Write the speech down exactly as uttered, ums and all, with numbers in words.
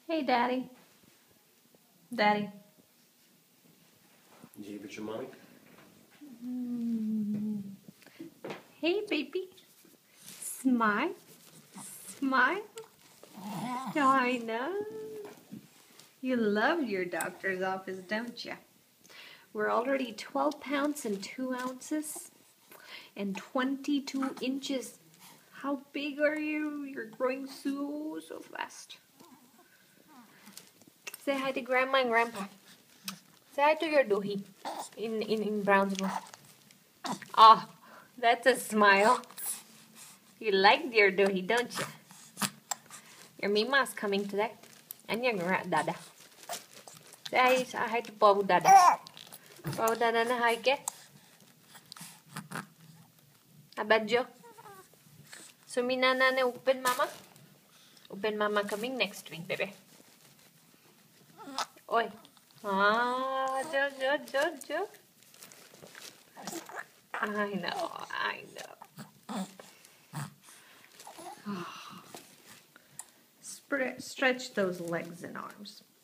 Hey, Daddy. Daddy. Did you give it your mommy? Mm. Hey, baby. Smile. Smile. Oh, I know. You love your doctor's office, don't you? We're already twelve pounds and two ounces and twenty-two inches. How big are you? You're growing so, so fast. Say hi to Grandma and Grandpa. Say hi to your doohy in, in, in Brownsville. Oh, that's a smile. You like your doohy, don't you? Your Mima's coming today. And your Dada. Say hi, say hi to Pawu Dada. Pawu Dada na hi ke? Abadjo. Sumina na na open mama. Open mama coming next week, baby. Oi. Ah, Jo, Jo, Jo, Jo. I know, I know. Stretch those legs and arms.